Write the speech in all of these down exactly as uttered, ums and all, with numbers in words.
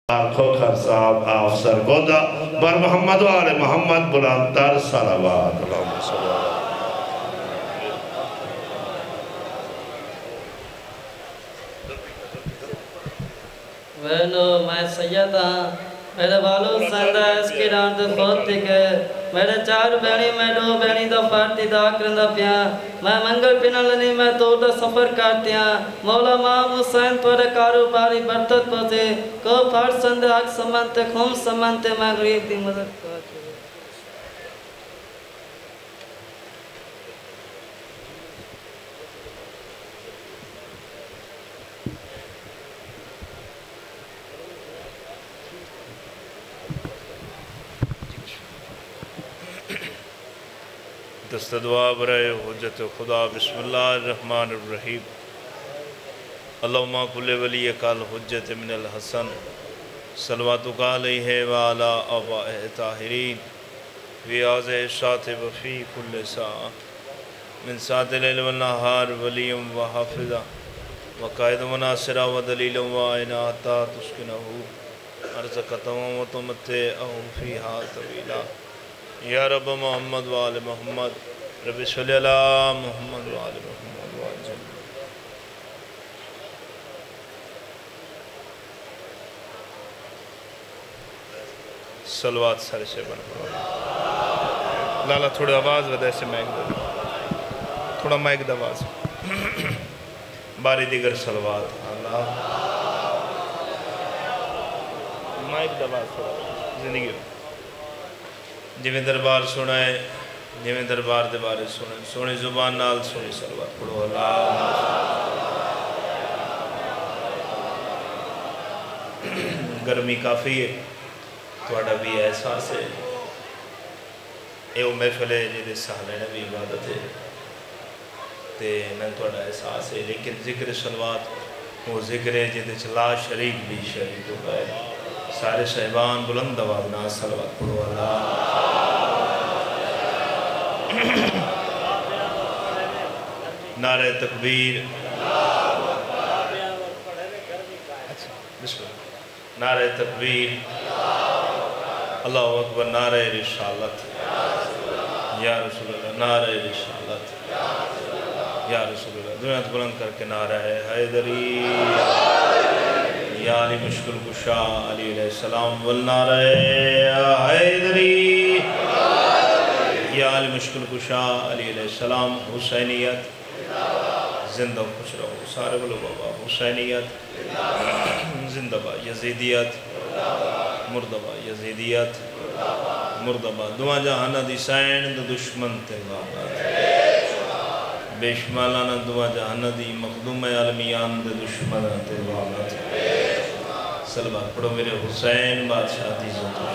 کھوکھر صاحب آف سرگودا بر محمد و آل محمد بلندر صلوات اللہم صلی اللہ علیہ وینو میں سید ہاں میرے والو سندہ اس کی ڈانٹ خود تکے میرے چار بینی میں دو بینی دا فارتی دا کرندہ پیا میں منگل پینا لنی میں تو دا سفر کرتیا مولا مام حسین توڑے کاروباری برتت پوزے کو پھار سندہ حق سمانتے خون سمانتے میں غریب دی مدد کرتے دست دعا برائے حجت خدا بسم اللہ الرحمن الرحیم اللہم کل ولی کال حجت من الحسن صلواتک علیہ وعلا آبائہ طاہرین ویاض شاتب فی کل ساعہ من ساعت لیل والنہار ولیم و حافظہ وقائد و ناصرہ و دلیل و آئینہ تا تسکنہو ارزقتہ و تمتعہ فیہا طویلہ یا رب محمد و آل محمد رب صلی اللہ محمد و آل محمد و آل جنب صلوات سارے سے بن پڑھا لالا تھوڑا آواز ودہ سے مائک دا تھوڑا مائک دا آواز باری دیگر صلوات اللہ مائک دا آواز تھوڑا زندگی ہو جویں دربار سنائے جویں دربار دے بارے سنائے سونے زبان نال سونے صلوات پڑھو اللہ گرمی کافی ہے توڑا بھی احساس ہے ایو محفل ہے جیدے سہلے نے بھی عبادت ہے تے میں توڑا احساس ہے لیکن ذکر صلوات وہ ذکر ہے جیدے چلا شریک بھی شریک ہو گئے سارے صحبان بلند آوازنا صلوات پڑھو اللہ نعرہ تکبیر نعرہ تکبیر اللہ اکبر نعرہ رسالت یا رسول اللہ نعرہ رسالت یا رسول اللہ دنیا بلند کر کے نعرہ حیدری یا علی مشکل کشا علی علیہ السلام والنعرہ حیدری یا علی مشکل کشا علی علیہ السلام حسینیت زندہ خوش رہو سارے بلو بابا حسینیت زندہ یزیدیت مردبہ یزیدیت مردبہ دعا جہانہ دی سین دو دشمن تیغامات بے شمالانا دعا جہانہ دی مخدوم عالمیان دو دشمن تیغامات سلوات پڑھو میرے حسین بادشاہ دی زندہ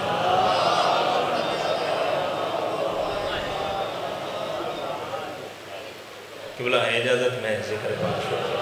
قبلہ اجازت میں ذکر بادشاہ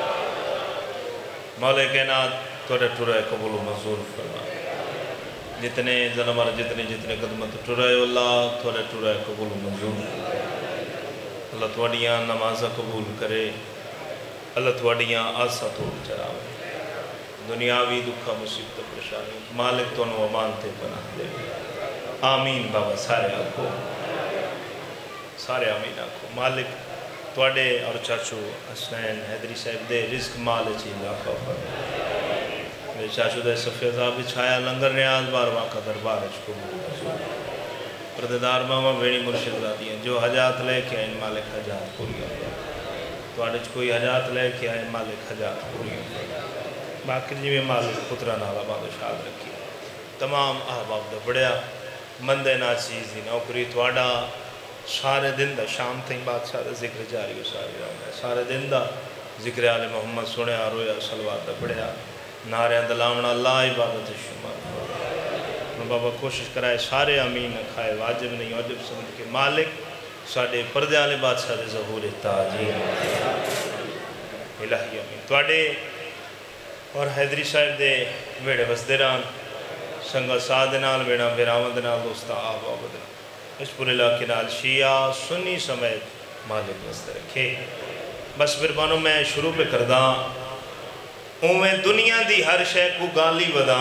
مولا کائنات توڑے ٹورے قبول و منظور فرما جتنے ظلمار جتنے جتنے قدمت ٹورے اللہ توڑے ٹورے قبول و منظور اللہ توڑیاں نمازہ قبول کرے اللہ توڑیاں آسا توڑ چراوے دنیاوی دکھا مصیبت پریشانی مالک تو نو امانتے بنا دے آمین بابا سارے آنکھو سارے آمین آنکھو مالک توڑے اور چاچو حسین حیدری صاحب دے رزق مال چیز آقا فرما میرے چاچو دے صفی عذاب چھایا لنگر نیاز بار واقع دربار اچھکو پرددار ماما بیڑی مرشد را دیا جو حجات لے کے آئین مالک حجات پوری آئین توڑے کوئی حجات لے کے آئین مالک حجات پوری آئین باقر جی میں مالک پترہ نالا بادشاہ رکھی تمام احباب دا بڑیا مندے نا چیز دی نوکری توڑا سارے دن دا شام تھیں بادشاہ دا ذکر جاری ہو ساری رہا ہے سارے دن دا ذکر آل محمد سنے آرویا صلوات دا بڑھیا نعرہ دلاؤنا اللہ عبادت شمار بابا کوشش کرائے سارے امین کھائے واجب نہیں واجب سمجھ کے مالک ساڑھے پردے آلے بادشاہ دے ظہور تاجین الہی امین توڑے اور حیدری صاحب دے ویڑے بسدران سنگا سادنال ویڑا بیراوندنال دوستا آب آبدنال اس پورے علاقے نال شیعہ سنی سمیت مالک وسط رکھے بس بربانوں میں شروع پہ کرداں اویں دنیا دی ہر شے کو گالی ودا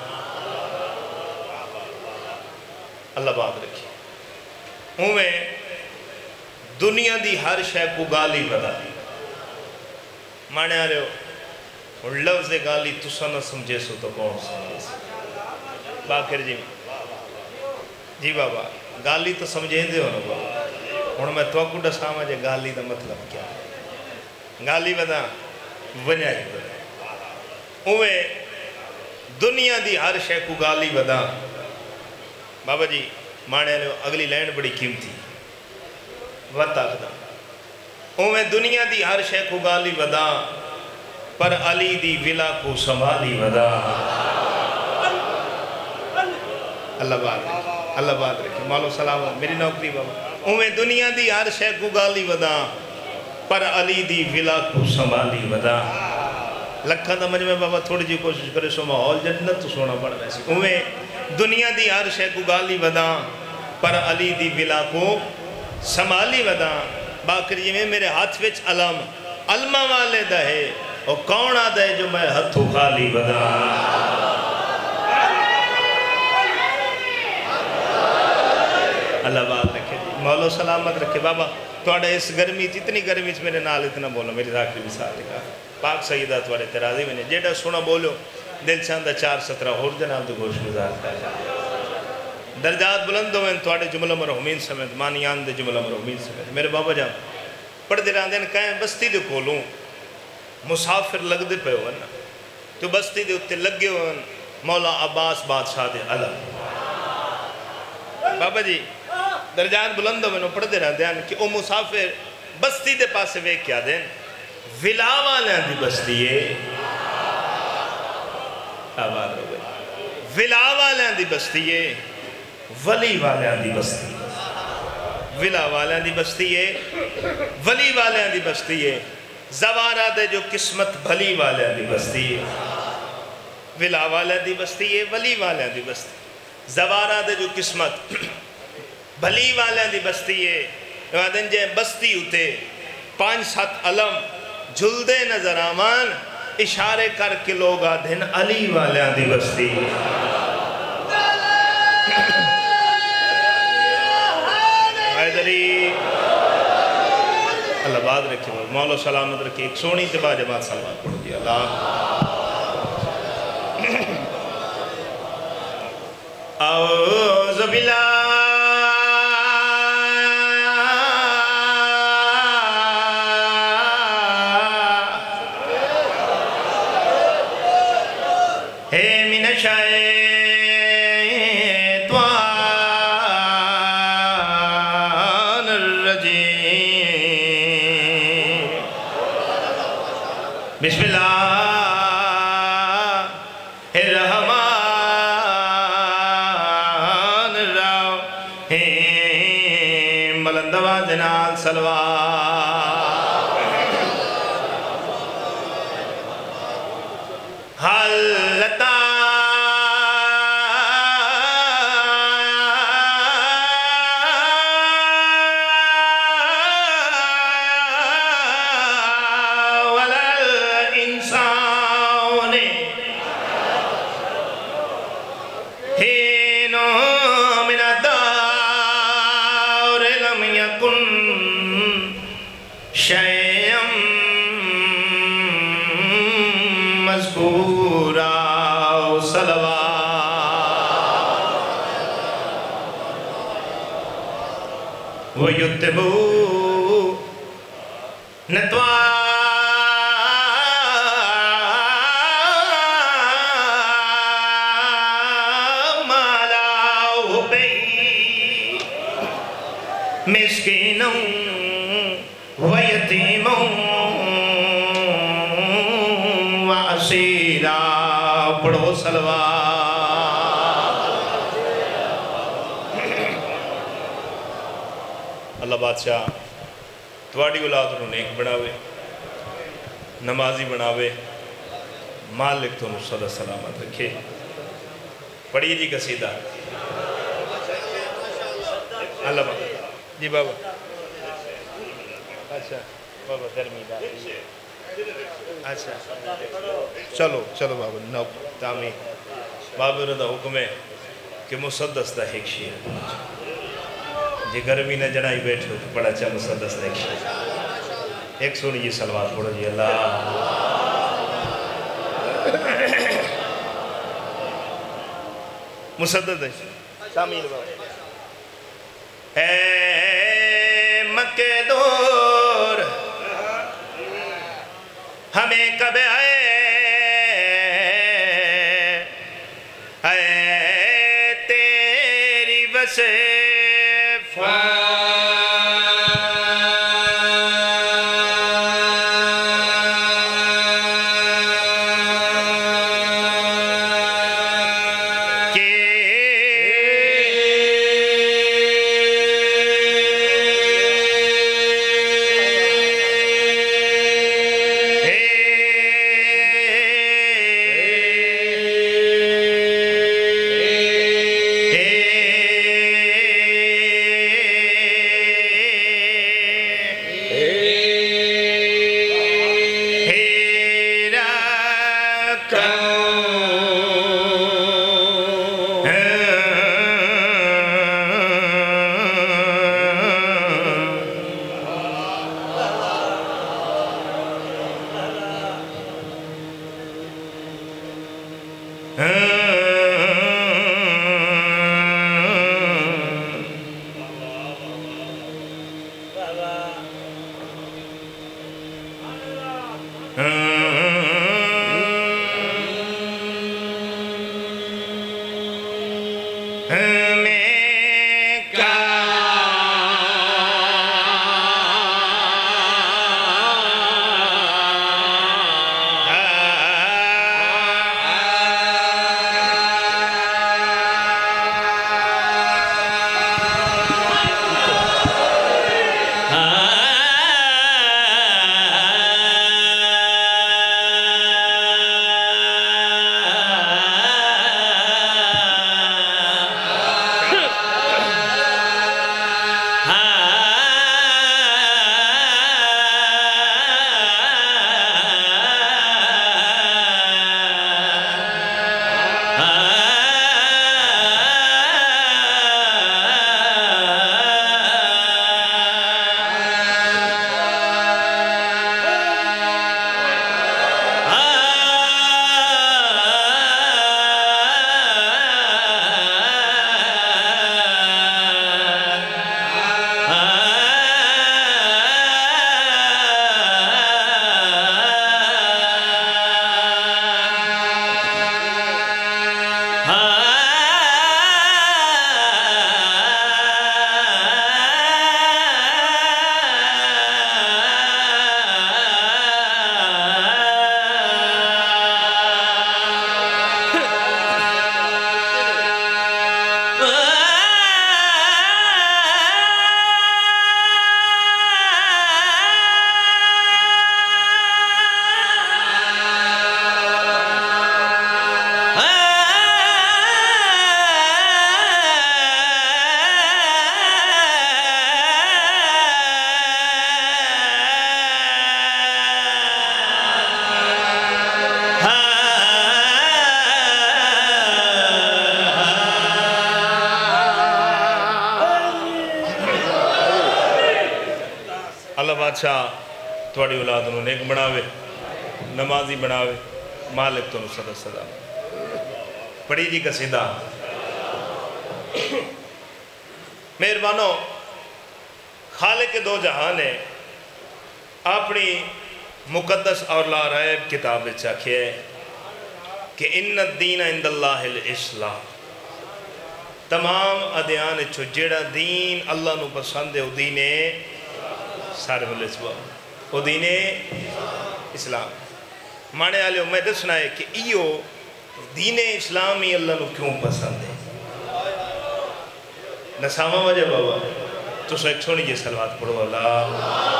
اللہ بات رکھی اویں دنیا دی ہر شے کو گالی ودا مانے آ رہے ہو اور لفظ گالی تسا نہ سمجھے سو تو کون سمجھے سو باکر جی جی بابا گالی تو سمجھے دے ہو نا بابا ہوں میں تو کو دساں مجھے گالی دا مطلب کیا ہے گالی ودا ونیا ہی ودا اویں دنیا دی ہر شے کو گالی ودا بابا جی مانے لو اگلی لائن بڑی قیمتی وقت آخدا اویں دنیا دی ہر شے کو گالی ودا پر علی دی ولا کو سنبھالی ودا اللہ بات رکھی اللہ بات رکھی مولو سلام میری نوکری بابا اویں دنیا دی ہر شے کو گالی ودا پر علی دی ولا کو سنبھالی ودا لکھا دا مجمع بابا تھوڑی جی کوشش کرے سو ماحول جنت تو سونا پڑ رہا سی اویں دنیا دی ہر شے کو گالی ودا پر علی دی ولا کو سنبھالی ودا باکر جی میں میرے ہاتھ وچ علم علمہ والے دا ہے اور کون آدھا ہے جو میں ہتھو خالی ودا اللہ بات رکھے جی مولو سلامت رکھے بابا توڑے اس گرمی اتنی گرمی میرے نال اتنا بولو میری ذاکری مثال لکھا پاک سیدہ توڑے ترازی میں نے جیڑا سونا بولو دل چاندہ چار سترہ اور جناب دو گوش گزار کرتا درجات بلند ہوئے توڑے جملہ مرحومین سمیت مانیان دے جملہ مرحومین سمیت میرے بابا جان پڑھ دے رہاں دین کہیں بستی دے کھولوں مسافر لگ دے پہ ہوئے نا تو بستی دے اتے لگے ہوئے مولا عباس بادشاہ دے علم بابا جی درجات بلند ہوئے پڑھ دے رہاں دین کہ او مسافر بستی دے پاسے وے کیا دین ولا والے دی بستی ہے آباد ہو گئے ولا والے دی بستی ہے ولی والے دی بستی ہے ولا والے دی بستی ہے ولی والے دی بستی ہے زوارہ دے جو قسمت بھلی والے دی بستی ہے ولا والے دی بستی ہے ولی والے دی بستی زوارہ دے جو قسمت بھلی والے دی بستی ہے وادن جے بستی ہوتے پانچ سات علم جلدے نظر آمان اشارے کر کے لوگ آدھن علی والے دی بستی حیدری اللہ بات رکھے مولا سلامت رکھے ایک سونی تبا جماعت سلوات پڑھ دیا اللہ اعوذ باللہ بسم اللہ الرحمن الرحیم بلند آواز نال صلوات حلتا وَيُتِّبُوا نَتْوَا مَالَاهُ بَيْ مِسْكِينًا وَيَتِيمًا وَأَسِيرًا پڑھو صلوات اللہ بادشاہ تواڑی اولاد انہوں نے ایک بناوے نمازی بناوے مالک تو صدا سلامت رکھے پڑھیے جی قصیدہ اللہ بابا جی بابا اچھا بابا درمی دار اچھا چلو چلو بابا نو تامی بابا رضا حکم ہے کہ مسدس دا ایک شیر جی گرمی نہ جنائی بیٹھو بڑا اچھا مسدس دا ایک شیر ایک سونی جی سلوات پڑھو جی اللہ مسدس دا شامل بابا اے مکہ دور ہمیں کب آئے اے تیری وسے بادشاہ تھوڑی اولاد انہوں نیک بناوے نمازی بناوے مالک تو نصد صدا پڑھی جی قصیدہ مہربانوں خالق دو جہان ہے اپنی مقدس اور لا ریب کتاب چاکھے کہ ان الدین عند اللہ الاسلام تمام ادیان چھو جیڑا دین اللہ نو پسند ہے وہ دین سارے ملے سوا وہ دین اسلام مانے آلے میں دسنا ہے کہ ایو دین اسلامی اللہ نو کیوں پسند ہے نسامہ وجہ بابا تو سو ایک سونی جی سلوات پڑھو اللہ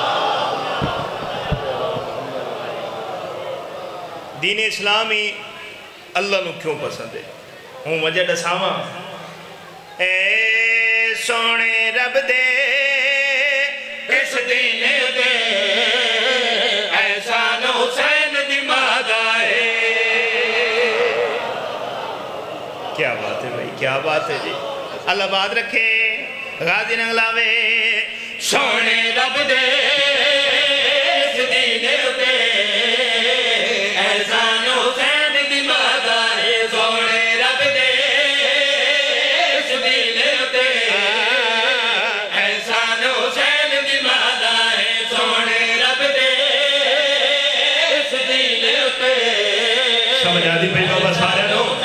دین اسلامی اللہ نو کیوں پسند ہے ہوں وجہ نسامہ اے سونے رب دے اس دین دے ایسا نو کیا بات ہے بھائی کیا بات ہے جی اللہ بات رکھے غازی ننگلاوے سونے رب دے سدینے اتے احسان حسین دی مادا ہے سونے رب دے سدینے اتے احسان حسین دی مادا ہے سونے رب دے سدینے اتے سمجھ آدھی پہلو بس آ رہے ہو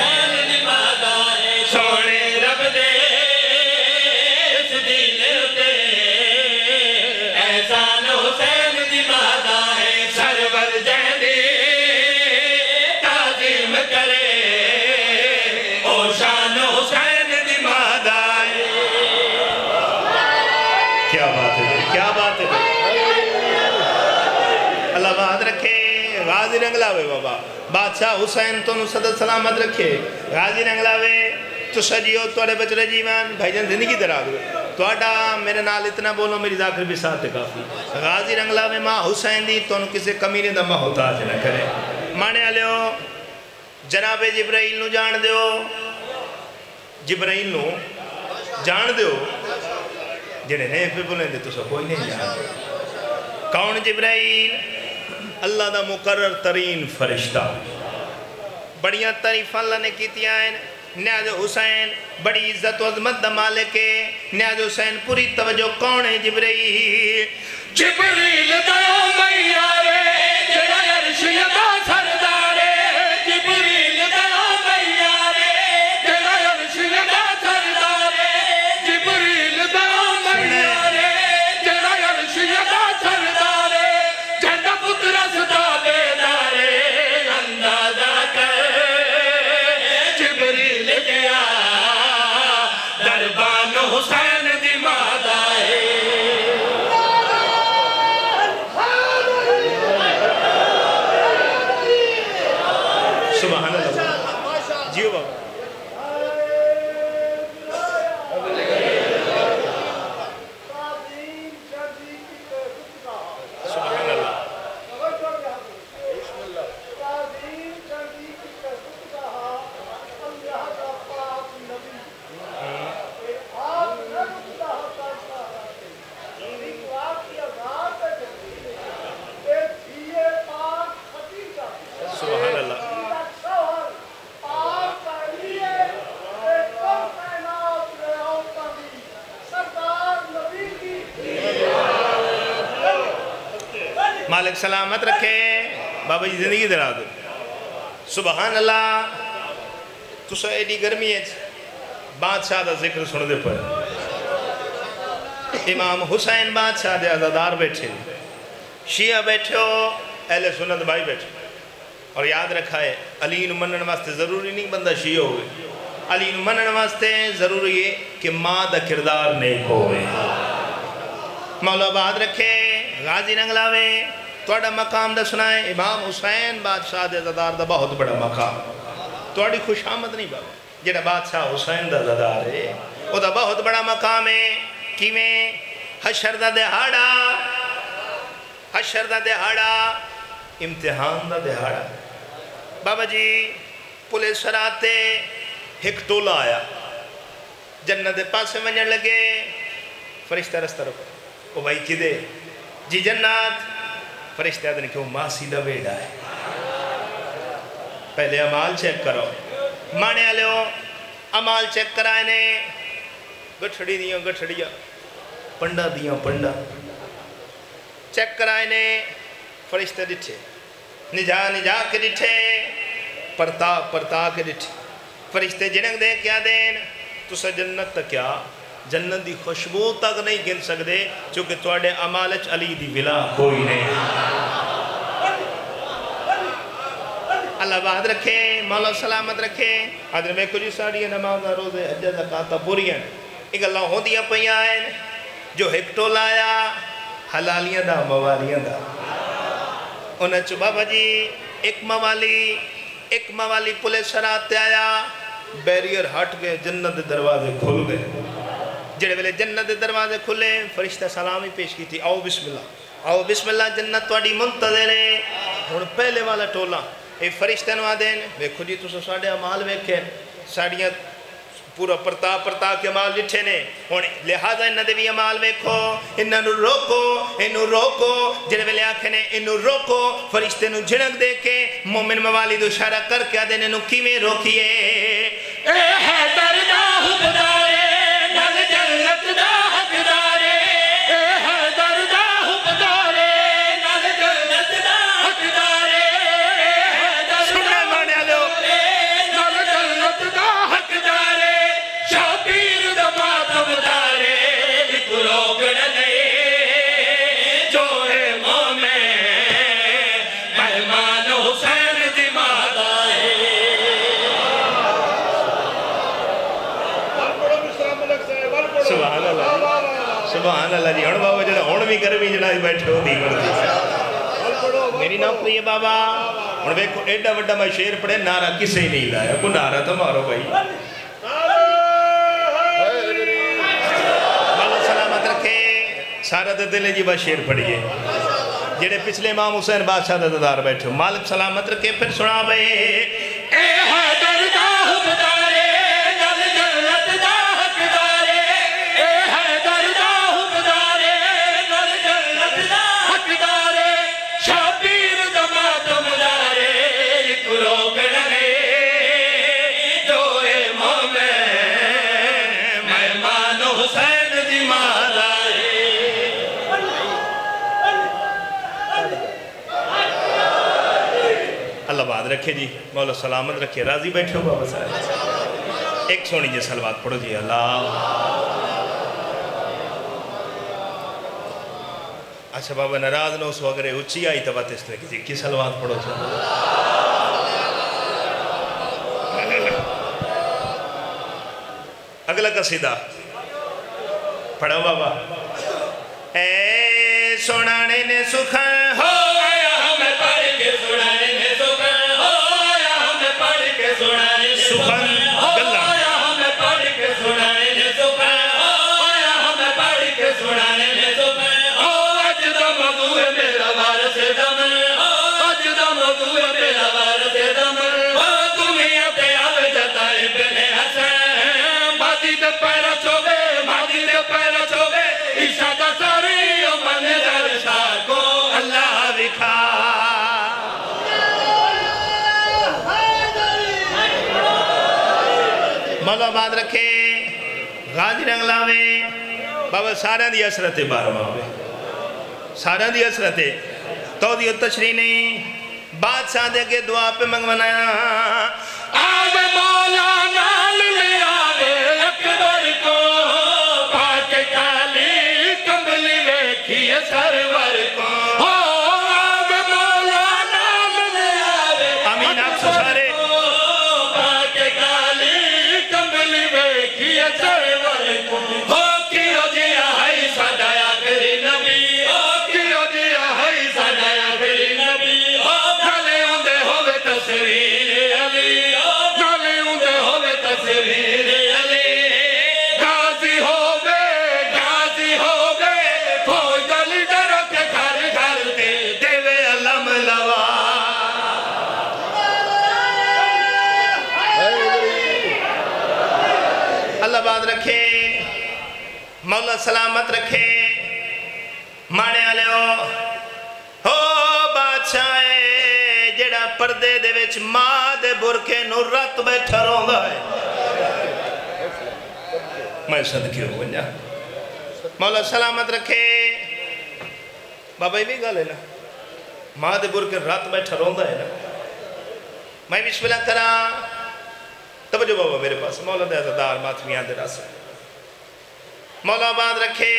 غازی رنگلاوے بابا بادشاہ حسین تو صدر سلامت رکھے غازی رنگلاوے تو سجیو توڑے بچڑے جیوان بھائی جان زندگی درا دو تو اڈا میرے نال اتنا بولو میری ذاکر بھی ساتھ کافی غازی رنگلاوے ماں حسین دی تو کسے کمینے دا محتاج نہ کرے مانے آلیو جناب جبرائیل نو جان دیو جبرائیل نو جان دیو جنہیں نہیں پہ بولیں دے تو سب کوئی نہیں جان کون جبرائیل اللہ دا مقرر ترین فرشتہ بڑیاں تعریف اللہ نے کیتی آئین نیاز حسین بڑی عزت و عظمت دا مالک ہے نیاز حسین پوری توجہ کون ہے جبرائیل جبرائیل دا میارے جڑا عرش دا سردارے جبرائیل دا میارے جڑا عرش دا سردارے جبرائیل دا میارے جڑا عرش دا سردارے جنہ پتر صدا بیدارے اندازہ کر جبریل گیا دربان حسین دی مادہ ہے سبحان اللہ جیو بابا مالک سلامت رکھے بابا جی زندگی درا دو سبحان اللہ تو سا ایڈی گرمی ہے بادشاہ دا ذکر سن دے پر امام حسین بادشاہ دے عزادار بیٹھے شیعہ بیٹھے ہو اہل سنت بھائی بیٹھے اور یاد رکھا ہے علی نو منن واسطے ضروری نہیں بندہ شیعہ ہوئے علی نو منن واسطے ضروری ہے کہ ماں دا کردار نیک ہوئے مولا بات رکھے غازی ننگلاوے توڑا مقام دا سنائے امام حسین بادشاہ دے عزادار دا بہت بڑا مقام توڑی خوش آمد نہیں بابا جڑا بادشاہ حسین دا عزادار ہے وہ دا بہت بڑا مقام ہے کی میں حشر دا دہاڑا حشر دا دہاڑا امتحان دا دہاڑا بابا جی پولیس سراتے ایک ٹولا آیا جنت پاس میں منجر لگے فرشتہ رستہ رکھو وہ بھائی کی دے جی جنات فرشتہ آدھنے کہ وہ ماسی دا بیڑا ہے پہلے عمال چیک کرو مانے آلے ہو عمال چیک کرائنے گٹھڑی دیاں گٹھڑیاں پنڈا دیاں پنڈا چیک کرائنے فرشتہ ڈٹھے نجا نجا کے ڈٹھے پرتا پرتا کے ڈٹھے فرشتے جنگ دے کیا دین تو سا جنت تا کیا جنت دی خوشبو تک نہیں گن سکتے چونکہ توڑے عمالچ علی دی ولا کوئی نہیں اللہ بات رکھے مولا سلامت رکھے حضر میں کچھ ساڑی نمازہ روزے حجہ زکاة پوری ہیں ایک اللہ ہوں دیا پہیاں ہیں جو ہکٹو لایا حلالیاں دا موالیاں دا انہیں چو بابا جی ایک موالی ایک موالی پولیس شرات تے آیا بیریئر ہٹ گئے جنت دروازے کھل گئے جڑے ویلے جنت دروازے کھلے فرشتہ سلامی پیش کی تھی آؤ بسم اللہ آؤ بسم اللہ جنت توڑی منتظر ہے ہون پہلے والا ٹولا اے فرشتہ نوا دین ویکھو جی تو ساڑے عمال ویکھیں ساڑیاں پورا پرتا پرتا کے عمال لٹھے نے لہذا انہاں دے بھی عمال ویکھو انہاں نو روکو انہوں روکو جڑے ویلے آکھے نے انہوں روکو فرشتے نو جھڑک دے کے مومن موالی دو اشارہ کر کے آدھے انہوں کیویں روکیے اے حیدر دا حبدارے نل جنت دا حقدارے اے حیدر دا حبدارے نل جنت دا حقدارے سننے مانے لو نل جنت دا حقدارے شابیر دا ماتم دارے ایک روکن لئے جو ہے مومن مہمان حسین دی مادائے سبحان اللہ سبحان اللہ جی ہن بابا جڑا ہن بھی گرمی جڑا بیٹھے ہو دی میری نوکری ہے بابا ہن ویکھو ایڈا وڈا میں شعر پڑھے نعرہ کسے نہیں لایا کو نعرہ تو مارو بھائی مولا سلامت رکھے سارا دے دل جی بس شعر پڑھیے جڑے پچھلے امام حسین بادشاہ دا دار بیٹھے مالک سلامت رکھے پھر سنا بے اے حیدر دا حبدارے نل جنت دا حقدارے اے حیدر دا حبدارے نل جنت دا حقدارے شابیر دا ماتم دارے ایک روکن لے جو اے مومن مہمان حسین دی مادائے اللہ بات رکھے جی مولا سلامت رکھے راضی بیٹھے ہو بابا صاحب ایک سونی جی سلوات پڑھو جی اللہ اچھا بابا ناراض نو سو اگر اچھی آئی تو بات اس طرح کی کی سلوات پڑھو جی اگلا قصیدہ پڑھو بابا اے سونانے نے سکھن ہو آیا ہمیں پڑھ کے سنانے نے سکھن ہو آیا ہمیں پڑھ کے سنانے نے سکھن ہو آیا ہمیں پڑھ کے سنانے نے سکھن ہو آیا ہمیں پڑھ کے سنانے نے سکھن ہو اج دا موضوع ہے میرا وارث دم اج دا موضوع ہے میرا وارث دم دنیا تے آوے جتائے بن حسین مادی دے پیرا چوبے مادی دے پیرا چوبے عیشہ دا ساری من درشا کو اللہ دکھا مولا بات رکھے غازی رنگلاوے بابا سارا دی اثرت بارما ہوئے سارا دی اثرت تو دی تشریح نہیں بادشاہ دے کے دعا پہ منگوانایا آوے مولا نال لے آوے اکبر کو پاک کالی کمبلی ویکھیے سرور کو ہو آوے مولا نال لے آوے امین آپ سارے پاک کالی کمبلی ویکھیے سرور کو ہو کیوں جی آئی سادایا کری نبی ہو کیوں جی آئی سادایا کری نبی ہو نالے ہوندے ہوئے تصویر علی نالے ہوندے ہوئے تصویر علی غازی ہوئے غازی ہوئے فوج علی ڈرو کے گھر گھر دے دیوے علم لوا اللہ بات رکھے مولا سلامت رکھے مانے آلے ہو ہو بادشاہ جڑا پردے دے وچ ماں دے برکے نو رت بیٹھا روندا ہے میں صدقے ہو گنجا مولا سلامت رکھے بابا یہ بھی گا لینا ماں دے برکے رت بیٹھا روندا ہے نا میں بسم اللہ کرا توجہ بابا میرے پاس مولا دے عزدار ماتمیان دے راسے مولا آباد رکھے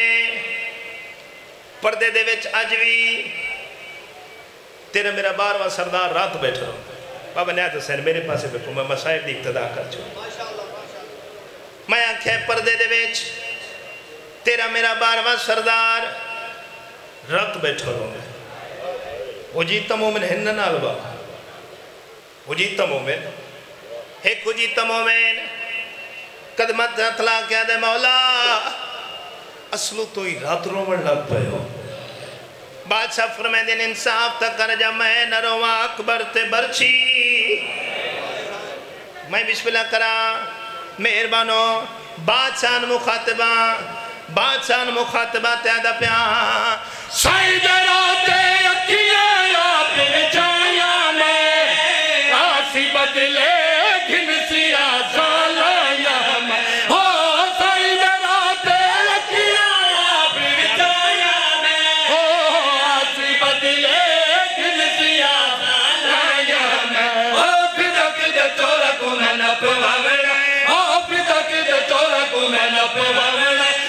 پردے دے وچ اج بھی تیرا میرا بارواں سردار رات بیٹھا رہا بابا نیات حسین میرے پاسے بیٹھوں میں مسائب دی اقتدا کر چھوڑا میں آنکھیں پردے دے وچ تیرا میرا بارواں سردار رات بیٹھا رہا وہ جیتا مومن ہنن آلبا وہ جیتا مومن ایک وہ جیتا مومن قدمت اطلاع کیا دے مولا اصلو تو ہی رات رومن لگ پہ ہو بادشاہ فرمائے دین انصاف تا کر جا میں نہ رواں اکبر تے برچی میں بسم اللہ کرا مہربانو بادشاہ مخاطبہ بادشاہ مخاطبہ تیادہ پیا سائد راتے اکیاں آپ چایا میں آسی بدلے گھن سیا سالایا میں ہو سائد راتے اکیاں آپ چایا میں ہو آسی بدلے گھن سیا سالایا میں ہو پھر کدے چورا کو میں نہ پواوڑا ہو پھر کدے چورا کو میں نہ پواوڑا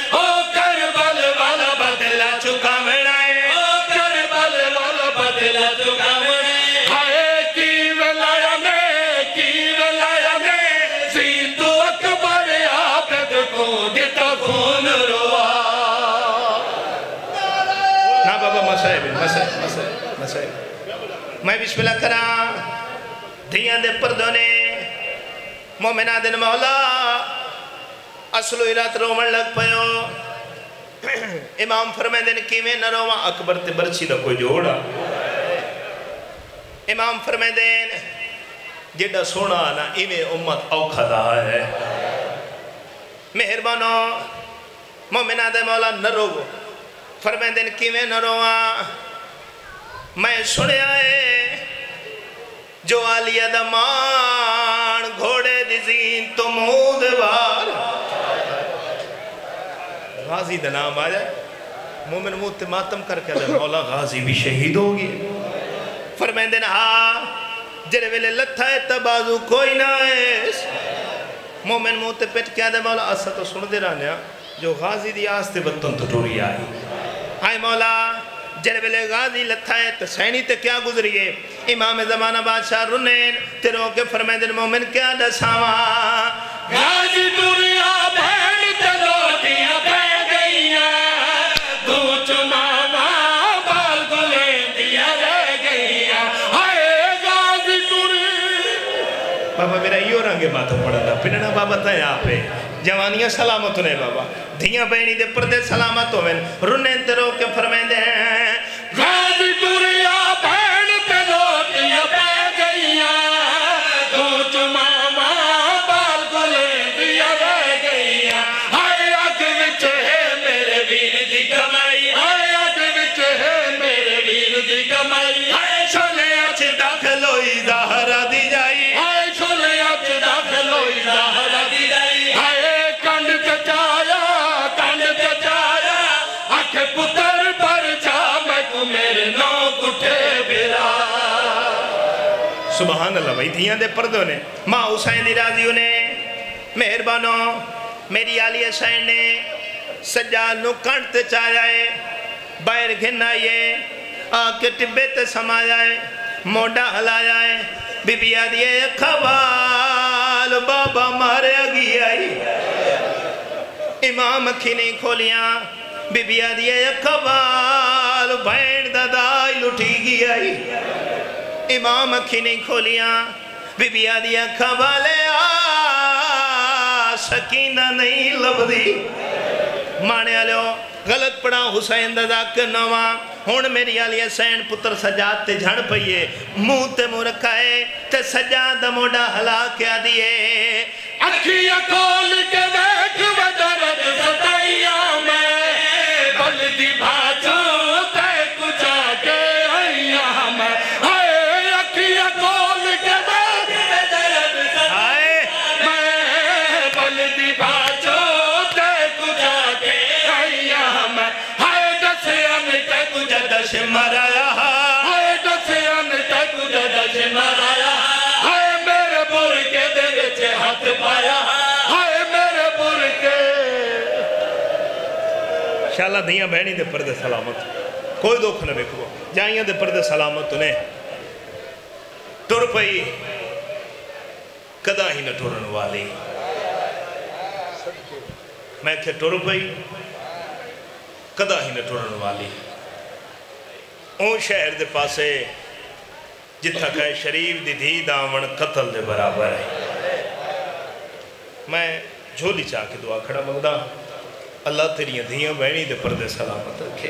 میں بسم اللہ کرا دھیاں دے پردوں نے مومنہ دن مولا اصلو ارات رومن لگ پہو امام فرمائے دن کیویں نہ رواں اکبر تے برچی دا کوئی جوڑا امام فرمائے دن جڑا سونا نا ایویں امت اوکھا دا ہے مہربانو مومنہ دے مولا نہ رو فرمائے دن کیویں نہ رواں میں سنے آئے جو آلیہ دا مان گھوڑے دی زین تو مود وار غازی دا نام آ جائے مومن موت ماتم کر کے مولا غازی بھی شہید ہوگی فرمائیں دینا ہاں جرے ویلے لتھا ہے تبازو کوئی نہ ہے مومن موت پیٹ کیا دے مولا اسا تو سن دے رہنے جو غازی دی آستے بطن تو ٹوری آئی آئے مولا جرے ویلے غازی لتھا ہے تو سینی تے کیا گزریے امام زمانہ بادشاہ رنین تیروں کے فرمائیں دن مومن کیا دساواں غازی دنیا بھین چلو دیا پہ گئیاں دو چماما بال گلے دیا رہ گئیاں ہائے غازی دنیا بابا میرا یہ رنگے ماتم پڑا تھا پننا بابا تھا یہاں پہ جوانیاں سلامت ہونے بابا دھیاں بہنی دے پردے سلامت ہوئے رنین تیروں کے فرمائیں دے غازی دنیا بھین چلو دیا پہ گئیاں دو چماما بال گلے دیا رہ گئیاں ہائے آگ وچ ہے میرے ویر دی کمائی ہائے آگ وچ ہے میرے ویر دی کمائی ہائے چھولے اچھ داخل ہوئی زہرہ دی جائی ہائے چھولے اچھ داخل ہوئی زہرہ دی جائی ہائے کنڈ چچایا کنڈ چچایا آنکھ پتر پر جا میں کو میرے نو کٹھے بھیرا سبحان اللہ بھائی دھیاں دے پردوں نے ماں حسین دی راضیوں نے مہربانوں میری آلی حسین نے سجال نو کانٹتے چاہے باہر گھن آئیے آکے ٹبے تے سما جائے موڈا ہلا جائے بی بی آدھیے کھوال بابا مارے گی آئی امام اکھی نہیں کھولیاں بی بی آدھیے کھوال بھین دادائی لٹھی گی آئی امام اکھی نہیں کھولیاں بی بی آدھیے کھوالے آ سکینہ نہیں لب دی مانے آلیو غلط پڑا حسین دادا کے نواں ہون میری آلی حسین پتر سجاد تے جھڑ پئیے منہ تے منہ رکھائے تے سجاد موڈا ہلا کیا دیے اکھیاں کھول کے بیٹھ ودرد ستائیا میں بلدی بھاجوں تے کچا کے آئیا میں ہائے اکھیاں کھول کے بیٹھ ودرد ستائیا میں بلدی بھاجوں تے کچا کے آئیا میں ہائے دسیان تے کچا دش مرایا ہائے دسیان تے کچا دش مرایا ہائے میرے بور کے دے وچے ہاتھ پایا ہائے میرے بور کے انشاءاللہ دھیاں بہنی دے پردے سلامت کوئی دکھ نہ بکھو جائیاں دے پردے سلامت انہیں ٹر پئی کدا ہی نہ ٹرن والی میں کہ ٹر پئی کدا ہی نہ ٹرن والی اون شہر دے پاسے جتھا کہے شریف دی دھی دامن قتل دے برابر ہے میں جھولی چاہ کے دعا کھڑا مگدہ اللہ تیریاں دھیاں بہنی دے پردے سلامت رکھے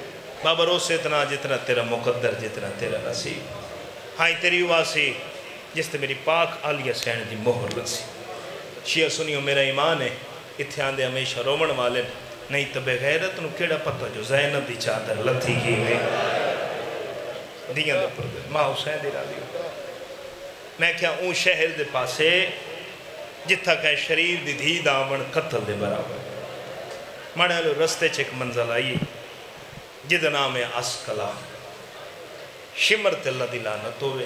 بابا رو سے اتنا جتنا تیرا مقدر جتنا تیرا نصیب ہاں تیری واسی جس تے میری پاک عالیہ سین دی مہر لسی شیعہ سنیوں میرا ایمان ہے اتھے آندے ہمیشہ رومن والے نہیں تو بغیرت نو کیڑا پتہ جو زینب دی چادر لتھی کی میں دیاں دے پردے ماں حسین دی راضی ہو میں کیا اون شہر دے پاسے جتھا کہ شریف دی دھی دامن قتل دے برابر مانے لو رستے چھ ایک منزل آئی جد نام ہے اسکلا شمرت اللہ دی لعنت ہوئے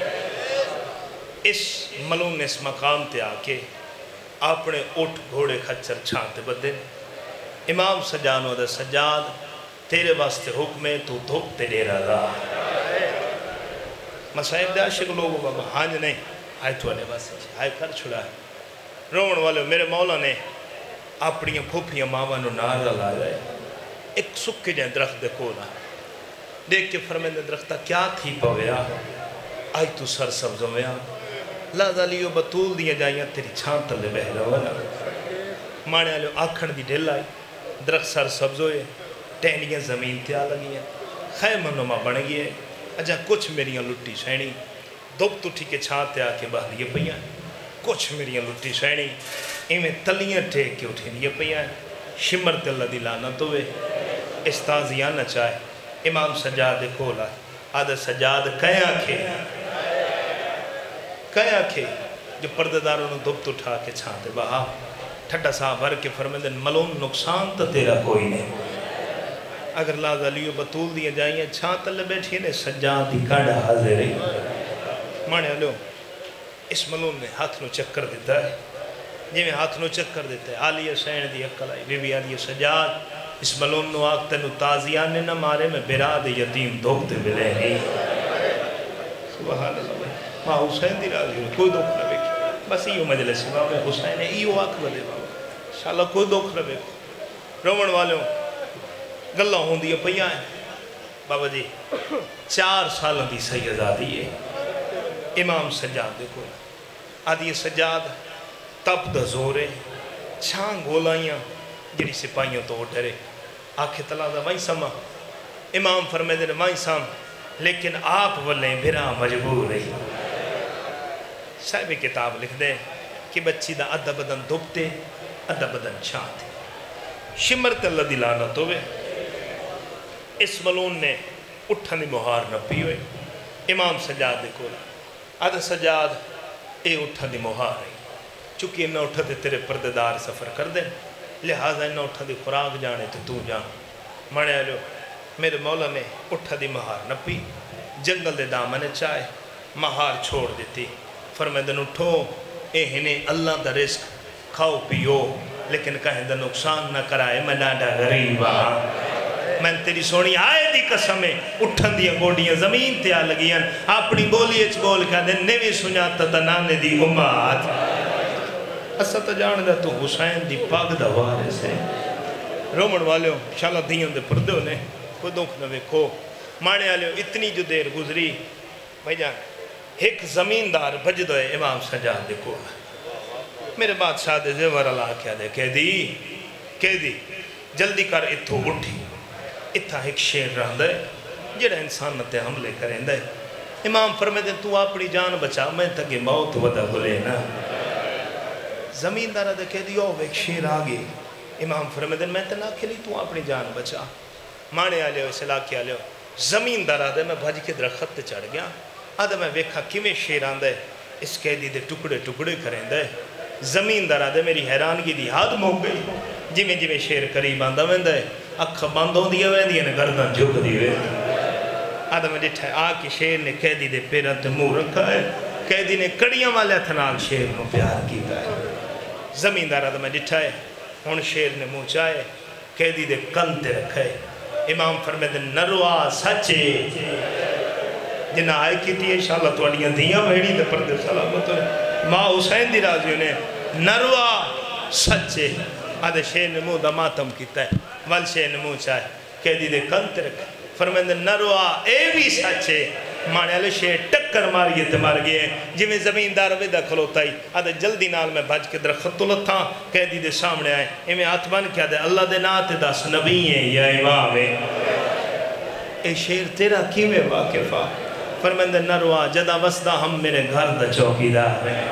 اس ملون نے اس مقام تے آکے اپنے اٹھ گھوڑے کھچر چھانتے بدے امام سجانو دے سجاد تیرے واسطے حکمے تو دھوپ تے ڈیرا دا مسائب دے عاشق لوگوں بابا ہانج نہیں آئے تو آنے واسطے آئے کر چھڑا ہے رومن والے میرے مولا نے اپنی پھوپیاں ماما نو نارا لا رہے ایک سکے جائیں درخت دے کولا دیکھ کے فرمیندے درختہ کیا تھی پویا آئی تو سر سبز ہویا لازا لیو بطول دیا جائیاں تیری چھان تلے بہرہ ہونا مانے آلیو آکھن دی ڈھل آئی درخت سر سبز ہوئے ٹہنیاں زمین تیا لگی ہیں خیمہ نما بڑھ گئے اجا کچھ میریاں لٹی سینی دب تو ٹھیکے چھان تیا کے باہ دیئے پہیاں کچھ میریاں لٹی سینی ایمیں تلیاں ٹیک کے اٹھے دیئے پہیاں شمرت اللہ دی لعنت ہوئے استازیاں نہ چاہے امام سجاد کھولا آدھے سجاد کیا کھے کیا کھے جو پردداروں نے دبت اٹھا کے چھانتے بہا ٹھٹا صاحب بھر کے فرمیندے ملون نقصان تو تیرا کوئی نہیں اگر لاز علیو بطول دیا جائیں چھانت لے بیٹھئے نے سجاد دی کڑا حاضر ہے مانے علیو اس ملون نے ہاتھ نو چکر دیتا ہے جی میں ہاتھ نو چکر دیتا ہے آلیہ سین دی اکل آئی بی بی آلیہ سجاد اس ملون نو آگتے نو تازیانے نہ مارے میں براد یتیم دھوکتے ملے نہیں سبحان اللہ ماں حسین دی راضی ہو کوئی دکھ نہ بیکی بس ایو مجلس بابا حسین ہے ایو آکھ بدے بابا انشاءاللہ کوئی دکھ نہ بیکی رومن والوں گلہ ہوں دیا پہیاں ہیں بابا جی چار سالوں دی سیدادی ہے امام سجاد دیکھو آدھی سجاد تب دا زورے چھان گولائیاں جڑی سپاہیوں تو وہ ڈرے آنکھیں تلازہ وہیں سما امام فرمے دے وہیں سام لیکن آپ ولیں بھرا مجبور رہی صاحب کتاب لکھ دے کہ بچی دا ادھا بدن دھوپتے ادھا بدن چھانتے شمرت اللہ دی لعنت ہوئے اس ملون نے اٹھنی مہار نہ پی ہوئے امام سجاد دے کولا آدھا سجاد اے اٹھنی مہار رہی چونکہ انہا اٹھتے تیرے پرددار سفر کر دیں لہذا انہا اٹھتے خوراک جانے تو تو جان مانے آلو میرے مولا نے اٹھتی مہار نہ پی جنگل دے دامنے چاہے مہار چھوڑ دیتی فرمیدن اٹھو اے ہنے اللہ دا رزق کھاؤ پیو لیکن کہیں دا نقصان نہ کرائے میں ناڈا غریب آن میں تیری سونی آئے دی قسمیں اٹھن دیا گوڑیاں زمین تیا لگیاں اپنی بولی اچ بول کہا دے نوی سنیاتا تا نانے دی امات اسا تا جان دا تو حسین دی پاک دا وارث ہے رومن والیوں شالا دیاں دے پردے نے کوئی دکھ نہ ویکھو مانے والیوں اتنی جو دیر گزری بھائی جان ایک زمیندار بجد ہے امام سجاد کو میرے بادشاہ دے زیور اللہ کیا دے کہہ دی کہہ دی جلدی کر اتھو اٹھی اتھا ایک شیر رہن دے جڑا انسان نتے حملے کریں دے امام فرمے دے تو اپنی جان بچا میں تکے موت ودا بھلے نا زمیندار دے کہہ دی او ایک شیر آگے امام فرمے دے میں تنا کھلی تو اپنی جان بچا مانے آلے ہو اسے لاکے آلے ہو زمیندار دے میں بھاج کے درخت چڑھ گیا آدھا میں ویکھا کیویں شیر آن دے اس قیدی دے ٹکڑے ٹکڑے کریں دے زمیندار دے میری حیرانگی دی حد موک گئی جی میں جی میں شیر قریب آندہ میں دے اکھا باندھوں دیا وے دیا نے گردن جھک دی وے آدھا میں ڈٹھا ہے آکے شیر نے قیدی دے پیران تے منہ رکھا ہے قیدی نے کڑیاں والے تھنال شیر نو پیار کی ہے زمیندار آدھا میں ڈٹھا ہے ہون شیر نے منہ چاہے قیدی دے کن تے رکھا ہے امام فرمے دے نروا سچے جنہ آئے کی تھی انشاءاللہ تو اڑیاں دیاں بھیڑی دے پردے سلامت ہوئے ماں حسین دی راضیوں نے نروا سچے آدھے شیر نے منہ دا ماتم کیتا ہے ول شیر نے منہ چاہے قیدی دے کن تے رکھا فرمے دے نروا اے بھی سچے مانے والے شیر ٹکر ماریے تے مار گئے جی میں زمیندار ویدہ کھلوتا ہی آدھے جلدی نال میں بھج کے درخت لتھا قیدی دے سامنے آئے اے میں ہاتھ بن کیا دے اللہ دے ناتے دس نبی ہیں یا امام ہیں اے شیر تیرا کیویں واقفہ فرمندے نہ روا جدہ وسدہ ہم میرے گھر دا چوکیدار ہیں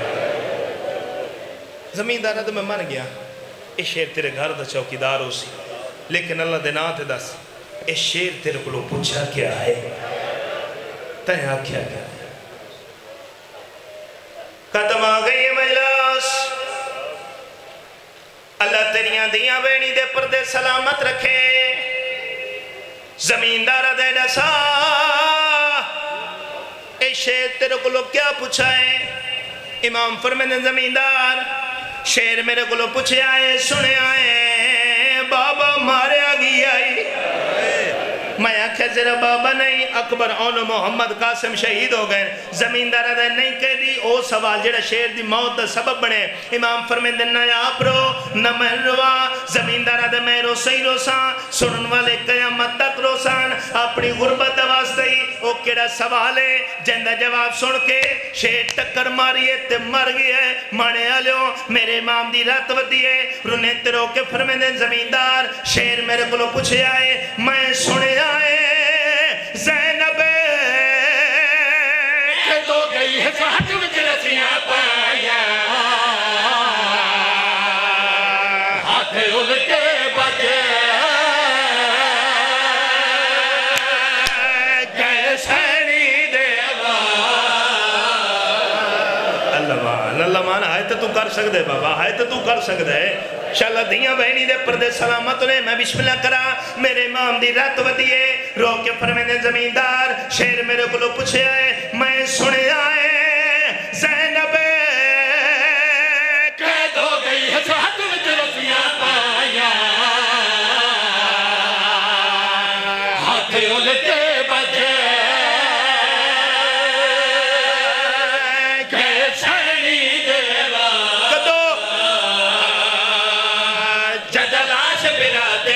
زمیندار ہے تو میں من گیا اے شیر تیرے گھر دا چوکیدار ہو سی لیکن اللہ دے نات دس اے شیر تیرے کو لو پوچھا کیا ہے تیہ آکھیا کیا ہے ختم آ گئی مجلس اللہ تیریاں دیاں بینی دے پردے سلامت رکھے زمیندار دے ڈسا اے شیر تیرے کو لو کیا پوچھا ہے امام فرمائے زمیندار شیر میرے کو لو پوچھے آئے سنے آئے بابا مارے آگی آئی میں آکھے ذرا بابا نہیں اکبر اون محمد قاسم شہید ہو گئے زمیندار دے نہیں کہہ دی او سوال جڑا شیر دی موت دا سبب بنے امام فرمین دے نہ آپ رو نہ میں روا زمیندار دے میں رو سی رو سان سنن والے قیامت تک رو سان اپنی غربت واسطے ہی او کیڑا سوال ہے جندہ جواب سن کے شیر ٹکر ماریے تے مر گئے مانے آلیوں میرے امام دی رات ودیے رونے تیرو کے فرمین دے زمیندار شیر میرے کو لو پوچھے آئے میں سنے آئے زینب کہ تو گئی ہے سہت وچ رسیاں پایا ہاتھ اُل کے بچے گئے سینی دیوا اللہ مان اللہ مان آئے تو تو کر سکتے بابا آئے تو تو کر سکتے شاءاللہ دیاں بہنی دے پردے سلامت نے میں بسم اللہ کرا میرے امام دی رات ودیے رو کے فرمینے زمیندار شیر میرے کو لو پوچھے آئے میں سنے آئے زینب قید ہو گئی ہے سہت وچ رسیاں پایا ہاتھ اُل کے بچے گئے سینی دیوا کدو جدلاش برا دے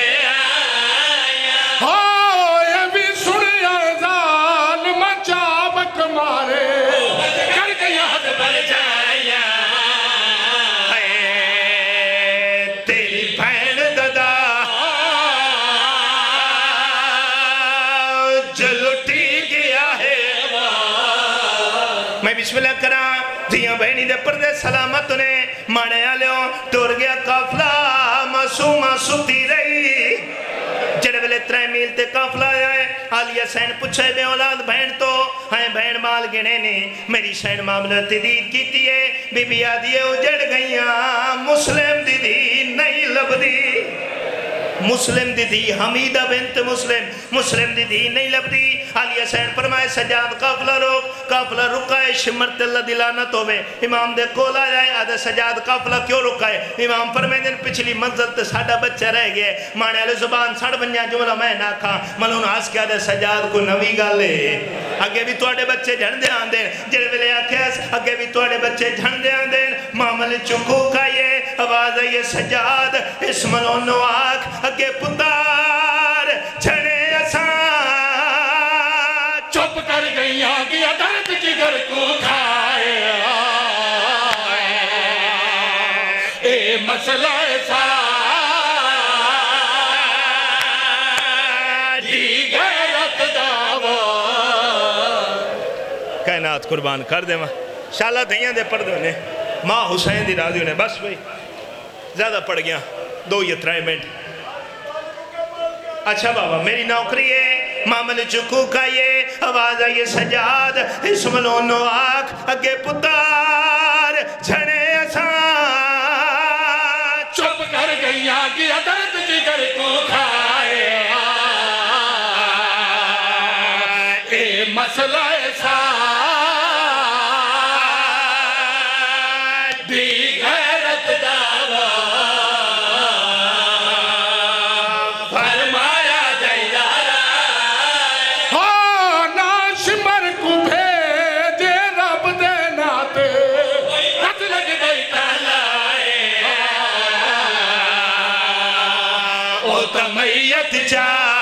بسم اللہ کرا دیاں بہنی دے پردے سلامت نے مانے آلیوں ٹور گیا کافلہ معصومہ ستی رہی جڑے ویلے ترے میل تے کافلہ آئے آلیہ سین پوچھے بے اولاد بہن تو ہائیں بہن مال گنے نے میری سین معاملہ تدید کیتی ہے بی بی آدھیے اجڑ گئیاں مسلم دیدی نہیں لب دی مسلم دی دی حمیدہ بنت مسلم مسلم دی دی نہیں لبدی علی حسین فرمائے سجاد قافلہ روک قافلہ رکائے شمرت اللہ دلانت ہوئے امام دے کول آئے آدھے سجاد قافلہ کیوں رکائے امام فرمائے دن پچھلی منزل تے ساڑھا بچہ رہ گئے مانے علی زبان ساڑھ بنیا جملہ میں نہ کھا ملون آس کے آدھے سجاد کو نوی گا لے اگے بھی توڑے بچے جھن دے آن دیں جڑے ویلے آکھیس اگے بھی توڑے بچے جھن دے آن دیں معامل چکو کھائیے آواز آئیے سجاد اس ملون نو آکھ اگے پتار چھڑے اساں چپ کر گئی آگی درد جگر کو کھائے اے مسئلہ ایسا دی غیرت دعوی کائنات قربان کر دے ماں شاءاللہ دھیاں دے پڑھ دے ماں حسین دی راضی انہیں بس بھئی زیادہ پڑھ گیا دو یہ ترائے منٹ اچھا بابا میری نوکری ہے معامل چکو کا یہ آواز آئیے سجاد اس ملونو آکھ اگے پتار جھنے اساں چپ کر گئی آگی درد جگر کو کھائے اے مسئلہ ایسا دی غیرت دعوی تمیت چاہ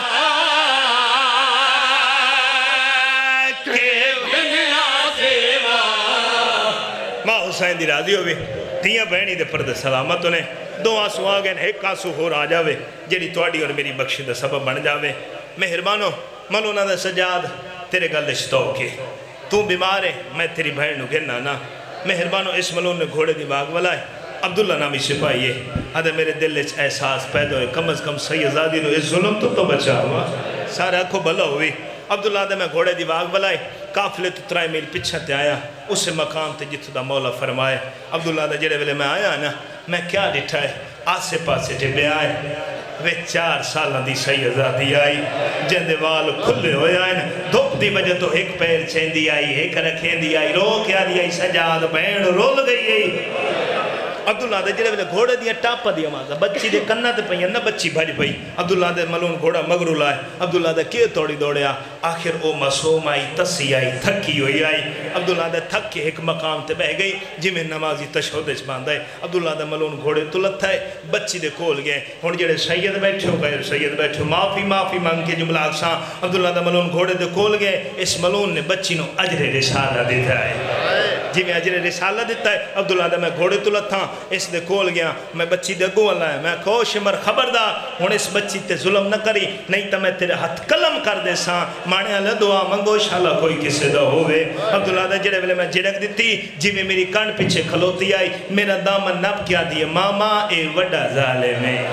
کے بنیا سیوا ماں حسین دی راضی ہوئے دیاں بہنی دے پردے سلامت ہونے دو آنسو آگئے ایک آنسو ہو را جاوے جنی توڑی اور میری بخشی دے سبب بن جاوے مہربانو ملونہ دے سجاد تیرے گل دشتاؤ کے تو بیمار ہے میں تیری بہن نو گھننا نا مہربانو اس ملون نے گھوڑے دی باغ والا ہے عبداللہ نامی سپاہی ہے آدھے میرے دل اچھ احساس پیدا ہوئے کم از کم سیدزادی نو اس ظلم تو تو بچا ہوا سارا کو بھلا ہوئی عبداللہ آدھے میں گھوڑے دی باغ والا ہے کافلے تو ترائی میل پچھا تے آیا اسے مقام تے جتو دا مولا فرمائے عبداللہ آدھے جڑے ویلے میں آیا نا میں کیا ڈٹھا ہے آسے پاسے ٹے بے آئے وہ چار سالہ دی سیدزادی آئی جندے وال کھلے ہوئے آئے دھوپ دی وجہ تو ایک پیر چین دی آئی ایک رکھیں دی آئی رو کیا دی آئی سجاد بین رول گئی ہے عبداللہ دے جڑے ویلے گھوڑے دیا ٹاپا دیا مازا بچی دے کنہ تے پہیا نہ بچی بھاج پئی عبداللہ دے ملون گھوڑا مگرو لائے عبداللہ دے کیے توڑی دوڑیا آخر او مسوم آئی تسی آئی تھکی ہوئی آئی عبداللہ دے تھک کے ایک مقام تے بہ گئی جی میں نمازی تشہدش باندھائے عبداللہ دے ملون گھوڑے تلت ہے بچی دے کول گئے ہون جڑے سید بیٹھے ہو گئے سید بیٹھے ہو معافی معافی مانگ کے جملہ آکساں عبداللہ دے ملون گھوڑے دے کول گئے اس ملون نے بچی نو اجر رسالہ دیتا ہے جی میں اجر رسالہ دیتا ہے عبداللہ دے میں گھوڑے تلت تھا اس دے کول گیا میں بچی دے گو اللہ ہے میں کہو شمر خبردار ہون اس بچی تے ظلم نہ کری نہیں تا میں تیرے ہاتھ کلم کر دے ساں مانے اللہ دعا منگو شاءاللہ کوئی کسے دا ہوئے عبداللہ دے جڑے ویلے میں جڑک دیتی جی میں میری کان پیچھے کھلوتی آئی میرا دامن نب کیا دیئے ماما اے وڈا ظالم ہے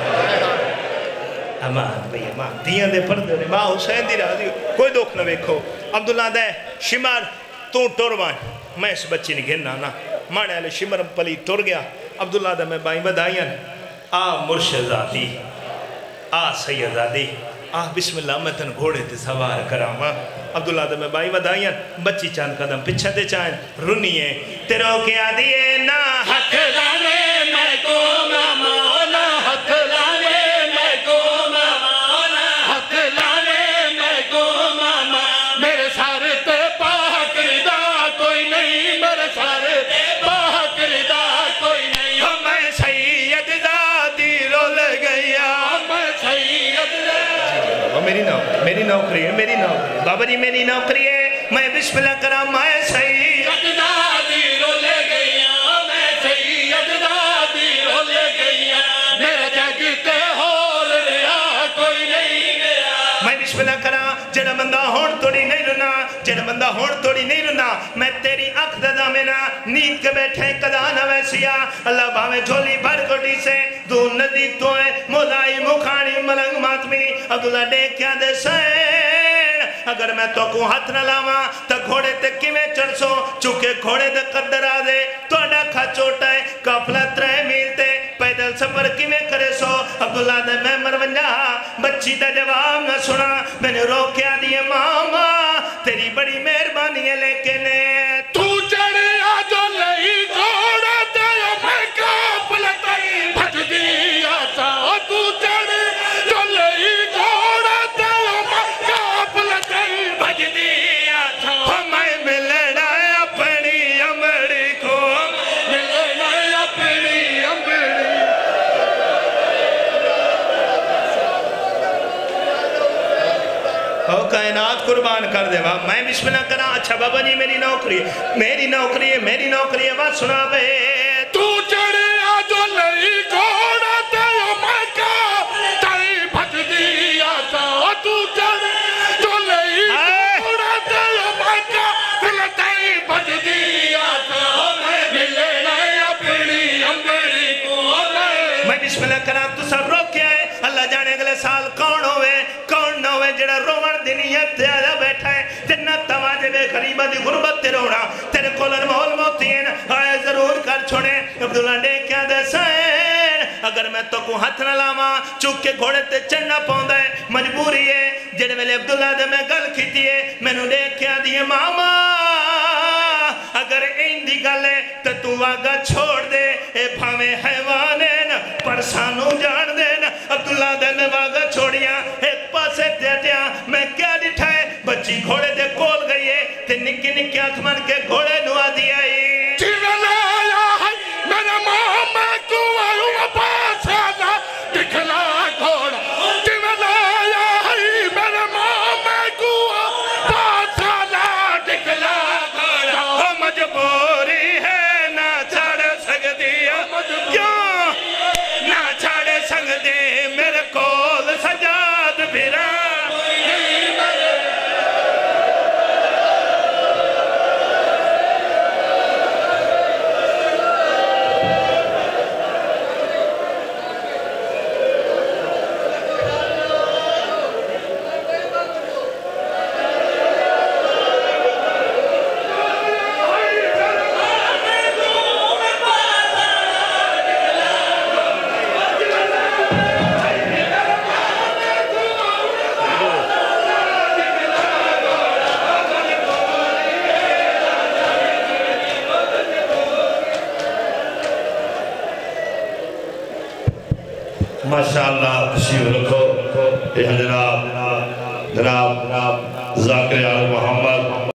امان بھئی امان دیاں دے پردے نے ماں حسین دی راضی کوئی دکھ نہ ویکھو عبداللہ دے شمار تو ٹوروان میں اس بچی نے گھننا نا مانے علی شمر پلی ٹور گیا عبداللہ دے میں بائیں بدائیں آ مرشدزادی آ سیدزادی آ بسم اللہ میں تن گھوڑے تے سوار کراما عبداللہ دے میں بائیں بدائیں بچی چاند قدم پچھا تے چاہیں رنیے تیرو کیا دیئے نا ہتھ لانے میں کو مامونا ہتھ لانے میں کو مامونا ہتھ لانے میں کو ماما میرے سار تے پاک ردا کوئی نہیں میرے سار تے پاک ردا کوئی نہیں ہم میں سید دادی رول گیا میں سید دادی میری نوکری میری نوکری ہے میری نوکری بابا جی میری نوکری ہے میں بسم اللہ کرام میں سید دادی رول گیا میں سید دادی رول گیا میرا جگ تے ہول رہا کوئی نہیں گیا میں بسم اللہ کرام جڑا بندہ ہون توڑی نہیں رنا جڑا بندہ ہون توڑی نہیں رنا میں تیری اکھ دادا میں نا نیند کے بیٹھے قدا نہ ویسیا اللہ باوے جھولی بھر کوٹی سے دون ندیق تو ہے مولائی مکھانی ملنگ ماتمی عبداللہ دیکھ کیا دے سین اگر میں تو کو ہاتھ نہ لاما تا گھوڑے تے کیویں چڑھ سو چکے گھوڑے دے قدر آ دے تو اڈا کھا چوٹا ہے کافلہ ترے میل تے پیدل سفر کیویں کرے سو عبداللہ دے میں مرونجا بچی دا جواب نہ سنا میں نے روکیا دیئے ماما تیری بڑی مہربانی ہے لیکن تو چڑھے آجو لئی گھوڑا تے میں کافلہ تے بھج دیا تھا تو چڑھے جو لئی گھوڑا تے میں کافلہ تے بھج دیا تھا ہمیں ملنا اپنی امڑی کو ملنا اپنی امڑی او کائنات قربان کر دے وا میں بسم اللہ کرا اچھا بابا جی میری نوکری میری نوکری ہے میری نوکری ہے بات سنا بے تو چڑھے آجو لئی گھوڑا تے میں کا تے بھج دیا تھا تو چڑھے جو لئی گھوڑا تے میں کا تے بھج دیا تھا ملنا اپنی امبری کو میں بسم اللہ کرا تو سر روکیا ہے اللہ جانے اگلے سال کون ہوئے کون نہ ہوئے جڑا روان دنیت تے آجا بیٹھا ہے جنت تواجے بے غریبہ دی غربت تے رونا تیرے کولر مول موتین آئے ضرور کر چھوڑے عبداللہ نے کیا دے سین اگر میں تو کو ہاتھ نہ لاما چک کے گھوڑے تے چننا پاؤں ہے مجبوری ہے جڑے ویلے عبداللہ دے میں گل کھیتی ہے میں نو دیکھ کیا دیئے ماما اگر این دی گلے تو تو آگا چھوڑ دے اے بھامے حیوانین پر سانو جان دین عبداللہ دے میں واگا چھوڑیاں ایک پاسے دیٹیاں میں کیا ڈٹھائے بچی گھوڑے دے کول گئی ہے تے نکی نکی اکمن کے گھوڑے نوا دیا ہے چیولا آیا ہے میرا ماما کو آئوں پاس آنا دکھلا گھوڑا چیولا آیا ہے میرا ماما کو پاس آنا دکھلا گھوڑا مجبوری ہے نہ چھاڑ سکتی کیوں نہ چھاڑ سکتی میرے کول سجاد بھیرا ماشاءاللہ تشریف رکھو یہ جناب جناب ذاکر آل محمد